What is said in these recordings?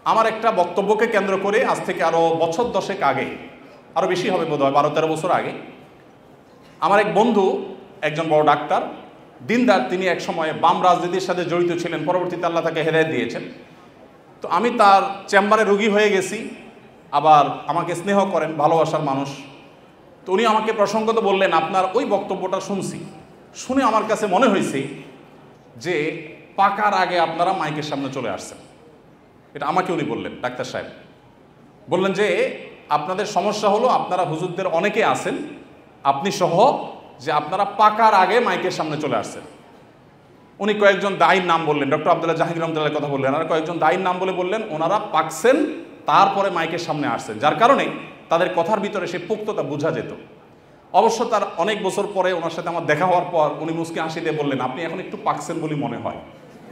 আমার একটা বক্তব্যকে কেন্দ্র করে আজ থেকে আরও বছর 10 আগে, আরও বেশি হবে বোধহয় 12-13 বছর আগে, আমার এক বন্ধু একজন বড় ডাক্তার, দিনদার, তিনি এক সময় বাম রাজনীতির সাথে জড়িত ছিলেন, পরবর্তীতে আল্লাহ তাকে হেদায়েত দিয়েছেন। তো আমি তার চেম্বারে রোগী হয়ে গেছি, আবার আমাকে স্নেহ করেন, ভালোবাসার মানুষ। তো উনি আমাকে প্রসঙ্গত বললেন, আপনার ওই বক্তব্যটা শুনছি, শুনে আমার কাছে মনে হয়েছে যে পাকার আগে আপনারা মাইকের সামনে চলে আসছেন। এটা আমাকে উনি বললেন, ডাক্তার সাহেব বললেন যে আপনাদের সমস্যা হলো আপনারা হুজুরদের অনেকে আছেন, আপনি সহ, যে আপনারা পাকার আগে মাইকের সামনে চলে আসছেন। উনি কয়েকজন দায়ীর নাম বললেন, ডক্টর আব্দুল্লাহ জাহাঙ্গীর রহমতুল্লাহর কথা বললেন, আর কয়েকজন দায়ীর নাম বললেন ওনারা পাকছেন, তারপরে মাইকের সামনে আসছেন, যার কারণে তাদের কথার ভিতরে সে পোক্ততা বোঝা যেত। অবশ্য তার অনেক বছর পরে ওনার সাথে আমার দেখা হওয়ার পর উনি মুস্কি হাসি দিয়ে বললেন, আপনি এখন একটু পাকছেন বলে মনে হয়।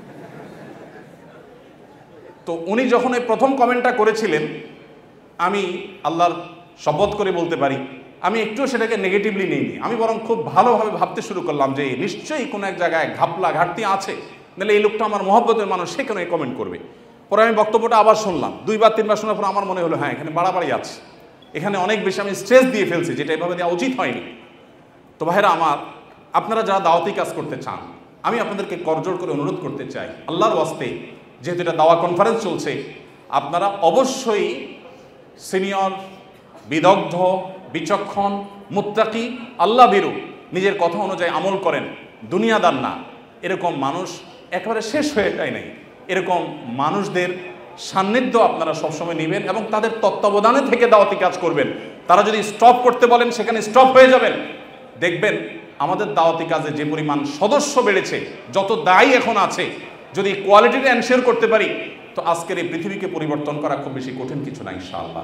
তো উনি যখন এই প্রথম কমেন্টটা করেছিলেন, আমি আল্লাহর শপথ করে বলতে পারি আমি একটু সেটাকে নেগেটিভলি নিইনি। আমি বরং খুব ভালোভাবে ভাবতে শুরু করলাম যে নিশ্চয়ই কোনো এক জায়গায় ঘাপলা ঘাটতি আছে, নাহলে এই লোকটা আমার মহব্বতের মানুষ, সে কেন কমেন্ট করবে। পরে আমি বক্তব্যটা আবার শুনলাম, 2-3 শোনার পর আমার মনে হলো হ্যাঁ, এখানে বাড়াবাড়ি আছে, এখানে অনেক বেশি আমি স্ট্রেস দিয়ে ফেলছি, যেটা এভাবে দেওয়া উচিত হয়নি। তো ভাইরা আমার, আপনারা যারা দাওয়াতি কাজ করতে চান, আমি আপনাদেরকে করজোড় করে অনুরোধ করতে চাই, আল্লাহর ওয়াস্তে, যেহেতু এটা দাওয়া কনফারেন্স চলছে, আপনারা অবশ্যই সিনিয়র, বিদগ্ধ, বিচক্ষণ, মুত্তাকি, আল্লাহ ভীরু, নিজের কথা অনুযায়ী আমল করেন, দুনিয়াদার না, এরকম মানুষ একেবারে শেষ হয়ে যায় নাই, এরকম মানুষদের সান্নিধ্য আপনারা সবসময় নেবেন এবং তাদের তত্ত্বাবধানে থেকে দাওয়াতি কাজ করবেন। তারা যদি স্টপ করতে বলেন সেখানে স্টপ হয়ে যাবেন। দেখবেন আমাদের দাওয়াতি কাজে যে পরিমাণ সদস্য বেড়েছে, যত দায়ী এখন আছে, যদি কোয়ালিটিটা এনশিওর করতে পারি, তো আজকের এই পৃথিবীকে পরিবর্তন করা খুব বেশি কঠিন কিছু না, ইনশাআল্লাহ।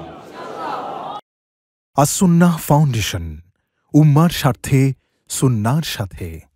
আস-সুন্নাহ ফাউন্ডেশন, উম্মার স্বার্থে সুন্নাহর সাথে।